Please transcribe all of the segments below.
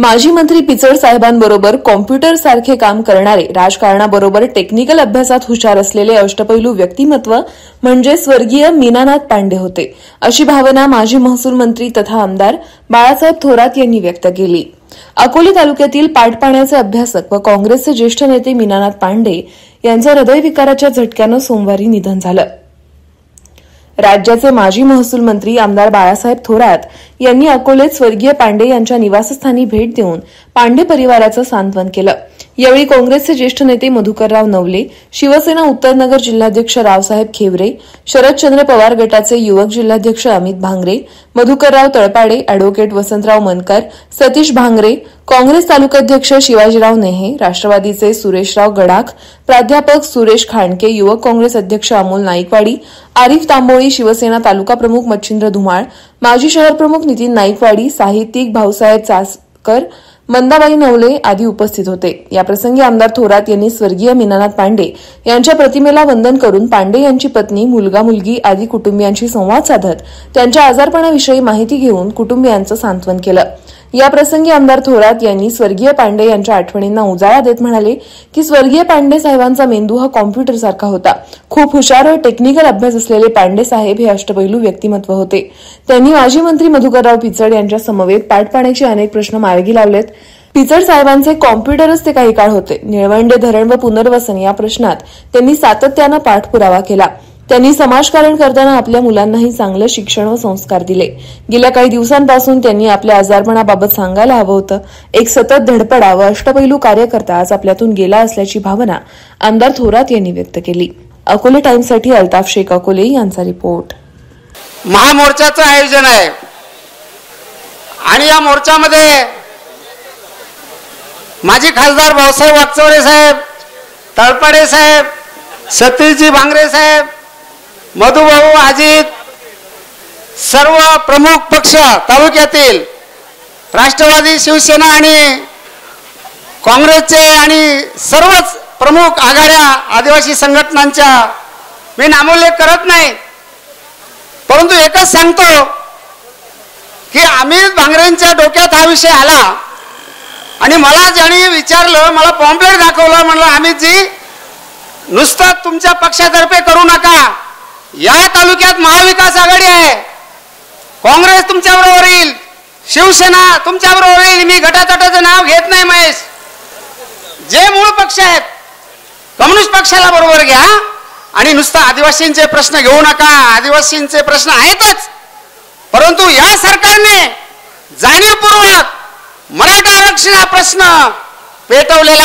माजी मंत्री पिचड साहेबांबरोबर कॉम्प्युटर सारखे काम करणारे, राजकारणाबरोबर टेक्निकल अभ्यासात हुशार असलेले अष्टपैलू व्यक्तिमत्व म्हणजे स्वर्गीय मीनानाथ पांडे होते, अशी भावना माजी महसूल मंत्री तथा आमदार बाळासाहेब थोरात यांनी व्यक्त केली। अकोले तालुक्यातील पाटपाण्याचे अभ्यासक व काँग्रेसचे ज्येष्ठ नेते मीनानाथ पांडे यांचं हृदयविकाराच्या झटक्यानं सोमवारी निधन झालं। राज्याचे माजी महसूल मंत्री आमदार बाळासाहेब थोरात यांनी अकोलेत स्वर्गीय पांडे यांच्या निवासस्थानी भेट देऊन पांडे परिवाराचं सांत्वन केलं। यावेळी काँग्रेसचे ज्येष्ठ नेते मधुकरराव नवले, शिवसेना उत्तरनगर जिल्हाध्यक्ष रावसाहेब खेवरे, शरदचंद्र पवार गटाचे युवक जिल्हाध्यक्ष अमित भांगरे, मधुकरराव तळपाडे, अॅडव्होकेट वसंतराव मनकर, सतीश भांगरे, काँग्रेस तालुकाध्यक्ष शिवाजीराव नेहे, राष्ट्रवादीचे सुरेशराव गडाख, प्राध्यापक सुरेश खांडके, युवक काँग्रेस अध्यक्ष अमोल नाईकवाडी, आरिफ तांबोळी, शिवसेना तालुका प्रमुख मच्छिंद्र धुमाळ, माजी शहर प्रमुख नितीन नाईकवाडी, साहित्यिक भाऊसाहेब चासकर, मंदाबाई नवले आदी उपस्थित होते। या प्रसंगी आमदार थोरात यांनी स्वर्गीय मीनानाथ पांडे यांच्या प्रतिमेला वंदन करून पांडे यांची पत्नी, मुलगा मुलगी आदी कुटुंबियांशी संवाद साधत त्यांच्या आजारपणाविषयी माहिती घेऊन कुटुंबियांचं सांत्वन केलं। या प्रसंगी आमदार थोरात यांनी स्वर्गीय पांडे यांच्या आठवणींना उजाळा देत म्हणाले की स्वर्गीय पांडे साहेबांचा मेंदू हा कॉम्प्युटर सारखा होता। खूप हुशार व टेक्निकल अभ्यास असलेले पांडे साहेब हे अष्टपैलू व्यक्तिमत्व होते। त्यांनी माजी मंत्री मधुकरराव पिचड यांच्या समवेत पाटपाण्याचे अनेक प्रश्न मार्गी लावलेत। पिचड साहेबांचे कॉम्प्युटरच ते काही काळ होते। निळवंडे धरण व पुनर्वसन या प्रश्नात त्यांनी सातत्यानं पाठपुरावा केला। त्यांनी समाजकारण करताना आपल्या मुलांनाही चांगलं शिक्षण व संस्कार दिले। गेल्या काही दिवसांपासून त्यांनी आपल्या आजारपणाबाबत सांगायला हवं होतं। एक सतत धडपडा व अष्टपैलू कार्यकर्ता आज आपल्यातून गेला असल्याची भावना आमदार थोरात यांनी व्यक्त केली। अकोले टाइम्ससाठी अल्ताफ शेख अकोले यांचा रिपोर्ट। महामोर्चाचं आयोजन आहे आणि या मोर्चामध्ये माजी खासदार भाऊसाहेब वागचौरे साहेब, तळपाडे साहेब, सतीशजी भांगरे साहेब, मधुभाऊ अजित, सर्व प्रमुख पक्ष तालुक्यातील राष्ट्रवादी, शिवसेना आणि काँग्रेसचे आणि सर्वच प्रमुख आघाड्या आदिवासी संघटनांच्या मी नामोल्लेख करत नाही, परंतु एकच सांगतो की अमित भांगरेंच्या डोक्यात हा विषय आला आणि मला ज्यांनी विचारलं, मला पॉम्पलेट दाखवलं, म्हणलं अमितजी नुसतं तुमच्या पक्षातर्फे करू नका, या तालुक्यात महाविकास आघाडी आहे, काँग्रेस तुमच्याबरोबर येईल, शिवसेना तुमच्याबरोबर येईल, मी गटातटाचं नाव घेत नाही महेश, जे मूळ पक्ष आहेत कम्युनिस्ट पक्षाला बरोबर घ्या आणि नुसतं आदिवासींचे प्रश्न घेऊ नका। आदिवासींचे प्रश्न आहेतच, परंतु या सरकारने जाणीवपूर्वक मराठा आरक्षण हा प्रश्न पेटवलेला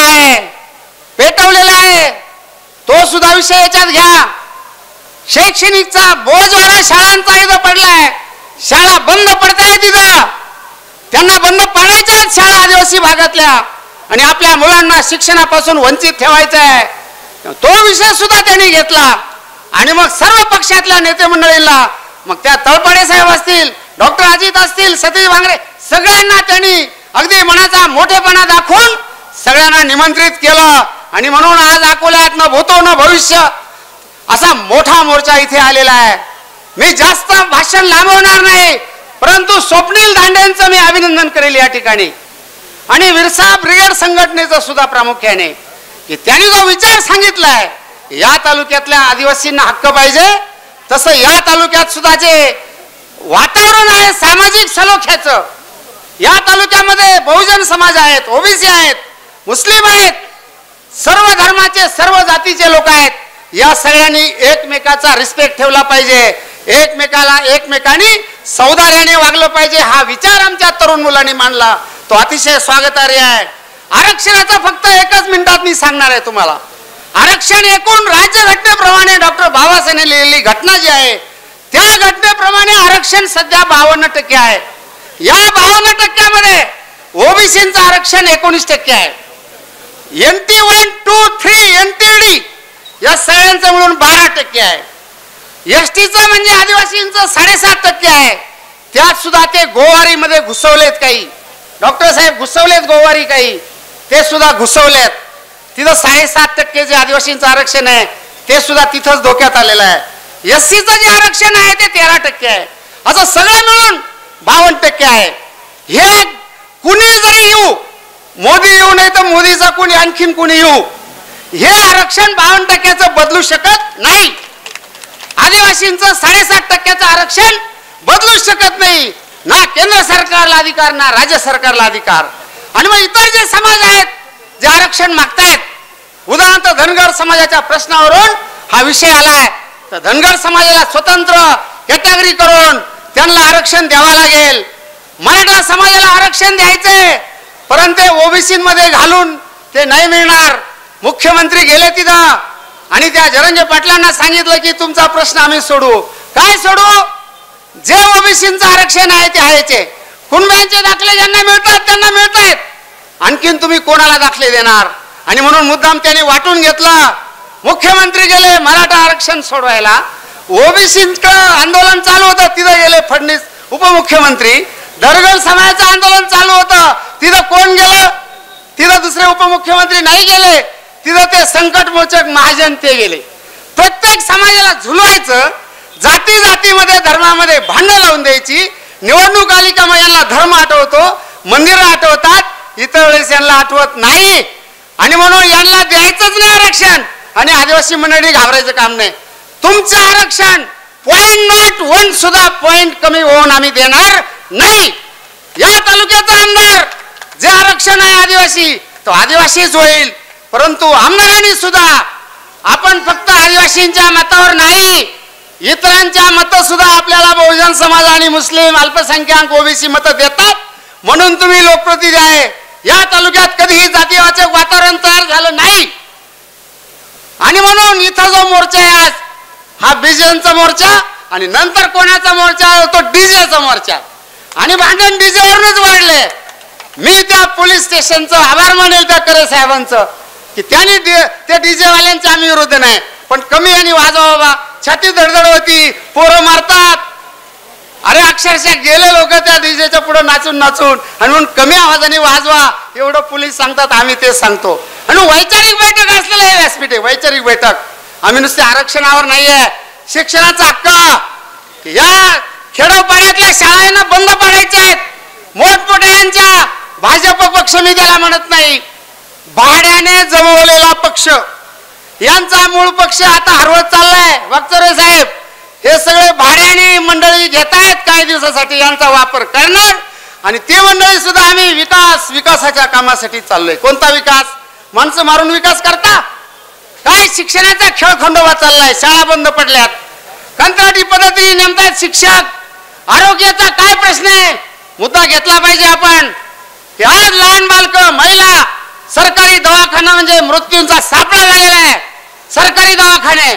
आहे, तो सुद्धा विषय याच्यात घ्या। शैक्षणिकचा बोजवारा शाळांचा इथं पडलाय, शाळा बंद पडतायत, तिथं त्यांना बंद पाडायच्या आहेत शाळा आदिवासी भागातल्या आणि आपल्या मुलांना शिक्षणापासून वंचित ठेवायचं आहे, तो विषय सुद्धा त्यांनी घेतला। आणि मग सर्व पक्षातल्या नेते मंडळींना, मग त्या तळपाडे साहेब असतील, डॉक्टर अजित असतील, सतीश भांगरे, सगळ्यांना त्यांनी अगदी मनाचा मोठेपणा दाखवून सगळ्यांना निमंत्रित केलं आणि म्हणून आज अकोल्यात न भूतो न भविष्य असा मोठा मोर्चा इथे आलेला आहे। मी जास्त भाषण लांबवणार नाही, परंतु स्वप्नील दांडेंचं मी अभिनंदन करेल या ठिकाणी आणि विरसा ब्रिगेड संघटनेचं सुद्धा प्रामुख्याने, की त्यांनी जो विचार सांगितलाय या तालुक्यातल्या आदिवासींना हक्क पाहिजे, तसं या तालुक्यात सुद्धा जे वातावरण आहे सामाजिक सलोख्याचं, या तालुक्यामध्ये बहुजन समाज आहेत, ओबीसी आहेत, मुस्लिम आहेत, सर्व धर्माचे सर्व जातीचे लोक आहेत, या सगळ्यांनी एकमेकाचा रिस्पेक्ट ठेवला पाहिजे, एकमेकांनी सौदार्याने वागलं पाहिजे। हा विचार आमच्या तरुण मुलांनी मांडला, तो अतिशय स्वागतार्ह आहे। आरक्षणाचा फक्त एकच मिनिटात मी सांगणार आहे तुम्हाला। आरक्षण एकूण राज्यघटनेप्रमाणे डॉक्टर बाबासाहेबांनी लिहिलेली घटना जी आहे त्या घटनेप्रमाणे आरक्षण सध्या 52% आहे। या 52%मध्ये ओबीसीचं आरक्षण 19% आहे। NT 1, 2, 3 NTD या सगळ्यांचं मिळून 12% आहे। एसटीचं म्हणजे आदिवासींचं 7.5% आहे। त्यात सुद्धा ते गोवारीमध्ये घुसवलेत, काही डॉक्टर साहेब घुसवलेत गोवारी, काही ते सुद्धा घुसवलेत। तिथं 7.5% जे आदिवासींचं आरक्षण आहे ते सुद्धा तिथंच धोक्यात आलेलं आहे। एससीचं जे आरक्षण आहे ते 13% आहे। असं सगळं मिळून 52% आहे। हे कुणी जरी येऊ, मोदी येऊ नाही तर मोदीचा कुणी आणखीन कुणी येऊ, हे आरक्षण 52% बदलू शकत नाही. आदिवासींचं 7.5% आरक्षण बदलू शकत नाही. ना केंद्र सरकारला अधिकार ना राज्य सरकारला अधिकार. आणि मग इतर जे समाज आहेत जे आरक्षण मागतायत, उदाहरणार्थ धनगर समाजाच्या प्रश्नावरून हा विषय आलाय, तर धनगर समाजाला स्वतंत्र कॅटेगरी करून त्यांना आरक्षण द्यावं लागेल. मराठा समाजाला आरक्षण द्यायचंय, परंतु ओबीसी मध्ये घालून ते नाही मिळणार. मुख्यमंत्री गेले तिथं आणि त्या जरंगे पाटलांना सांगितलं की तुमचा प्रश्न आम्ही सोडू. काय सोडू? जे ओबीसींचं आरक्षण आहे ते आहेचे. कुणब्यांचे दाखले ज्यांना मिळतात त्यांना मिळत आहेत, आणखीन तुम्ही कोणाला दाखले देणार? आणि म्हणून मुद्दाम त्यांनी वाटून घेतलं. मुख्यमंत्री गेले मराठा आरक्षण सोडवायला, ओबीसींचं आंदोलन चालू होतं तिथं गेले फडणवीस उपमुख्यमंत्री. धनगर समाजाचं आंदोलन चालू होतं तिथं कोण गेलं? तिथं दुसरे उपमुख्यमंत्री नाही गेले, तिथं ते संकटमोचक महाजन ते गेले. प्रत्येक समाजाला झुलवायचं, जाती जातीमध्ये धर्मामध्ये भांडण लावून द्यायची. निवडणूक आली का मग यांना धर्म आठवतो, मंदिरं आठवतात, इतर वेळेस यांना आठवत नाही. आणि म्हणून यांना द्यायचंच नाही आरक्षण. आणि आदिवासी मंडळी घाबरायचं काम नाही. तुमचं आरक्षण 0.01 सुद्धा पॉइंट कमी होऊन आम्ही देणार नाही. या तालुक्याचा आमदार जे आरक्षण आहे आदिवासी तो आदिवासीच होईल. परंतु आमदारांनी सुद्धा आपण फक्त आदिवासींच्या मतावर नाही, इतरांच्या मत सुद्धा आपल्याला बहुजन समाज आणि मुस्लिम अल्पसंख्याक ओबीसी मत देतात. म्हणून तुम्ही लोकप्रतिनिधी आहे. या तालुक्यात कधीही जातीवाचक वातावरण तयार झालं नाही. आणि म्हणून इथं जो मोर्चा आहे आज, हा बीजेचा मोर्चा आणि नंतर कोणाचा मोर्चा तो डीजेचा मोर्चा. आणि भांडण डीजेवरूनच वाढले. मी त्या पोलीस स्टेशनचं आभार मानेल त्या करे साहेबांचं की त्यांनी ते डीजे वाल्यांच्या आम्ही विरोध नाही, पण कमी आणि वाजवा बाबा. छाती धडधड होती, पोरं मारतात. अरे अक्षरशः गेले लोक त्या डीजेच्या पुढे नाचून नाचून. आणि म्हणून कमी आवाजाने वाजवा एवढं पोलीस सांगतात, आम्ही तेच सांगतो. आणि वैचारिक बैठक असलेलं हे व्यासपीठ आहे, वैचारिक बैठक. आम्ही नुसते आरक्षणावर नाहीये. शिक्षणाचा हक्क या खेडोपाड्यातल्या शाळांना बंद पाडायच्या आहेत. मोठमोठ्यांच्या भाजप पक्ष मी त्याला म्हणत नाही, भाड्याने जमवलेला पक्ष, यांचा मूळ पक्ष आता हरवत चाललाय. वागचौरे साहेब हे सगळे भाड्याने मंडळी घेत आहेत, काही दिवसासाठी यांचा वापर करणार. आणि ते मंडळी सुद्धा आम्ही विकासाच्या कामासाठी चाललोय. कोणता विकास? माणसं मारून विकास करता काय? शिक्षणाचा खेळ खंडोबा चाललाय, शाळा बंद पडल्यात, कंत्राटी पद्धतीने नेमतात शिक्षक. आरोग्याचा काय प्रश्न आहे? मुद्दा घेतला पाहिजे आपण. आज लहान बालक, महिला, सरकारी दवाखाना म्हणजे मृत्यूंचा सापळा झालेला आहे. सरकारी दवाखाने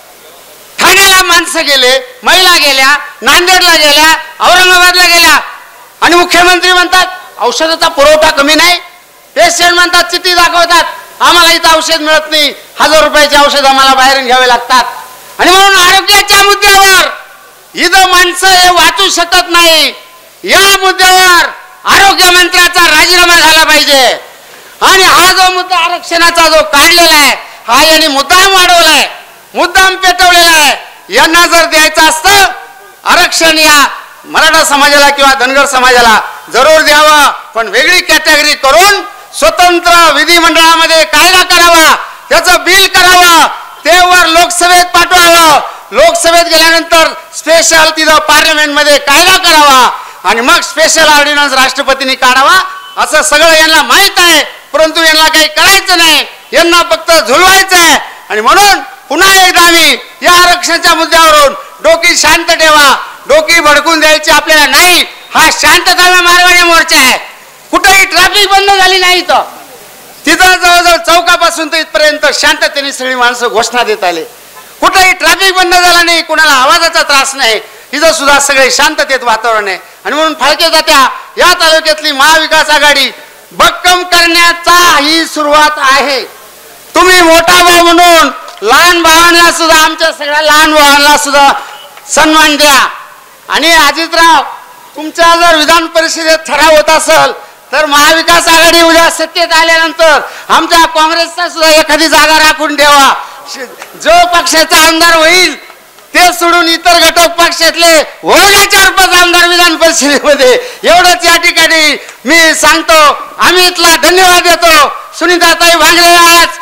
ठाण्याला माणसं गेले, महिला गेल्या, नांदेडला गेल्या, औरंगाबादला गेल्या. आणि मुख्यमंत्री म्हणतात औषधाचा पुरवठा कमी नाही. पेशंट म्हणतात, चिठ्ठी दाखवतात, आम्हाला इथं औषध मिळत नाही, 1000 रुपयाचे औषध आम्हाला बाहेरून घ्यावे लागतात. आणि म्हणून आरोग्याच्या मुद्द्यावर इथं माणसं हे वाचू शकत नाही. या मुद्द्यावर आरोग्य मंत्र्याचा राजीनामा झाला पाहिजे. आणि हा जो मुद्दा आरक्षणाचा जो काढलेला आहे, हा यांनी मुद्दाम वाढवलाय, मुद्दाम पेटवलेला आहे. यांना जर द्यायचं असतं आरक्षण या मराठा समाजाला किंवा धनगर समाजाला जरूर द्यावं, पण वेगळी कॅटेगरी करून स्वतंत्र विधिमंडळामध्ये कायदा करावा, त्याचं बिल करावं, ते वर लोकसभेत पाठवावं. लोकसभेत गेल्यानंतर स्पेशल तिथं पार्लमेंटमध्ये कायदा करावा आणि मग स्पेशल ऑर्डिनन्स राष्ट्रपतींनी काढावा. असं सगळं यांना माहित आहे, परंतु यांना काही करायचं नाही, यांना फक्त झुलवायचं आहे. आणि म्हणून पुन्हा एकदा आम्ही या आरक्षणाच्या मुद्द्यावरून डोकी शांत ठेवा. डोकी भडकून द्यायची आपल्याला नाही. हा शांतता मारवाडी मोर्चा आहे. कुठेही ट्रॅफिक बंद झाली नाही. तिथं जवळजवळ चौकापासून तर इथपर्यंत शांततेने सगळी माणसं घोषणा देत आले. कुठेही ट्रॅफिक बंद झाला नाही, कुणाला आवाजाचा त्रास नाही. इथं सुद्धा सगळे शांततेत वातावरण आहे. आणि म्हणून फाळके जात्या या तालुक्यातली महाविकास आघाडी भक्कम करण्याचा ही सुरुवात आहे. तुम्ही मोठा भाऊ म्हणून लहान भावांना सुद्धा, आमच्या सगळ्या लहान भावांना सुद्धा सन्मान द्या. आणि अजितराव, तुमच्या जर विधान परिषदेत ठराव होत असेल तर महाविकास आघाडी उद्या सत्तेत आल्यानंतर आमच्या काँग्रेसचा सुद्धा एखादी जागा राखून ठेवा. जो पक्षाचा आमदार होईल ते सोडून इतर घटक पक्षातले होण्याच्या 4-5 आमदार विधान परिषदेमध्ये, एवढंच या ठिकाणी मी सांगतो, आम्ही इथला धन्यवाद देतो. सुनीताताई भांगरे आज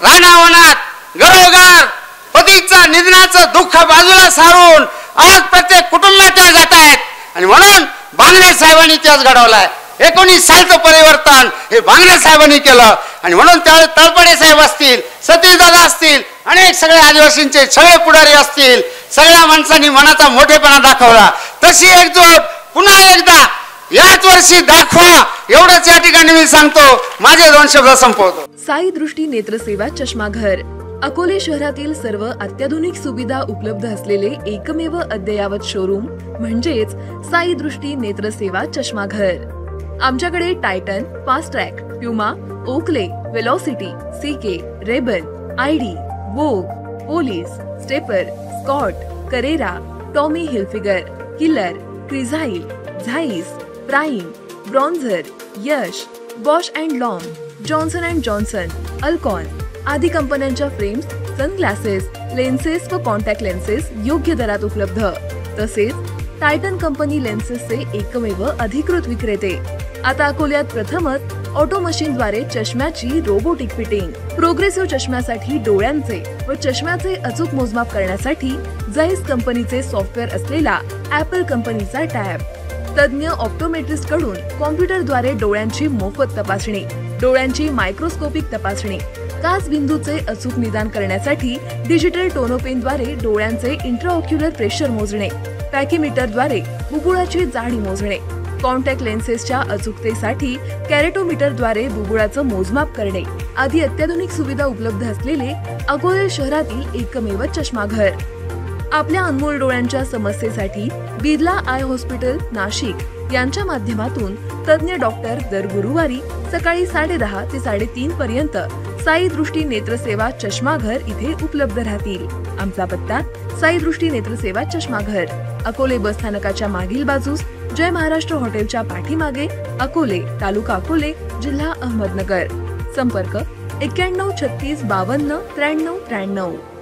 रानावनात घरोघर पतीच्या निधनाचं दुःख बाजूला सारून आज प्रत्येक कुटुंबात त्या जात आहेत. आणि म्हणून भांगरे साहेबांनी इतिहास घडवलाय. 19 सालचं परिवर्तन हे भांगरे साहेबांनी केलं. आणि म्हणून त्यावेळेस तळपडे साहेब असतील, सतीशदादा असतील, अनेक सगळे आदिवासींचे सगळे पुढारी असतील, सगळ्या माणसांनी मनाचा मोठेपणा दाखवला. तशी एकजूट पुन्हा एकदा याच वर्षी दाखवा, एवढंच या ठिकाणी मी सांगतो. माझे 2 शब्द संपवतो. साई दृष्टी नेत्रसेवा चष्माघर अकोले शहरातील सर्व अत्याधुनिक सुविधा उपलब्ध असलेले एकमेव अद्ययावत शोरूम म्हणजेच साई दृष्टी नेत्रसेवा चष्माघर. आमच्याकडे Titan, fast track, Puma, Oakley, Velocity, CK, Rayban, ID, Vogue, Police, Stepper, Scott, Carrera, Tommy Hilfiger, Killer, Crizal, Zeiss, Prime, Bronzer, Yash, Bausch and Lomb, Johnson and Johnson, Alcon आदी कंपन्यांच्या फ्रेम्स, सनग्लासेस, लेन्सेस व contact lenses योग्य दरात उपलब्ध. तसेच Titan company लेन्सेसचे एकमेव अधिकृत विक्रेते. आता अकोल्यात प्रथमच ऑटो मशीनद्वारे चष्म्याची रोबोटिक फिटिंग. प्रोग्रेसिव्ह चष्म्यासाठी डोळ्यांचे व चष्म्याचे अचूक मोजमाप करण्यासाठी जाईस कंपनीचे सॉफ्टवेअर असलेला ऍपल कंपनीचा टॅब. तज्ञ ऑप्टोमेट्रिस्ट कडून कॉम्प्युटरद्वारे डोळ्यांची मोफत तपासणी, डोळ्यांची मायक्रोस्कोपिक तपासणी, काच बिंदूचे अचूक निदान करण्यासाठी डिजिटल टोनोपेनद्वारे डोळ्यांचे इंट्राऑक्युलर प्रेशर मोजणे, पॅकीमीटरद्वारे बुबुळाची जाडी मोजणे, कॉन्टॅक्ट लेन्सेसच्या अचूकतेसाठी कॅरेटोमीटरद्वारे बुबुळाचं मोजमाप करणे आदी अत्याधुनिक सुविधा उपलब्ध असलेले अकोले शहरातील एकमेव चष्माघर. आपल्या अनमोल डोळ्यांच्या समस्येसाठी बिर्ला आय हॉस्पिटल नाशिक यांच्या माध्यमातून तज्ञ डॉक्टर दर गुरुवारी सकाळी 10:30 ते 3:30 पर्यंत साई दृष्टी नेत्रसेवा चष्माघर इथे उपलब्ध राहतील. आमचा पत्ता साई दृष्टी नेत्रसेवा चष्माघर, अकोले बस स्थानकाच्या मागील बाजूस, जय महाराष्ट्र हॉटेलच्या पाठीमागे, अकोले, तालुका अकोले, जिल्हा अहमदनगर. संपर्क 91 36 52 93 93.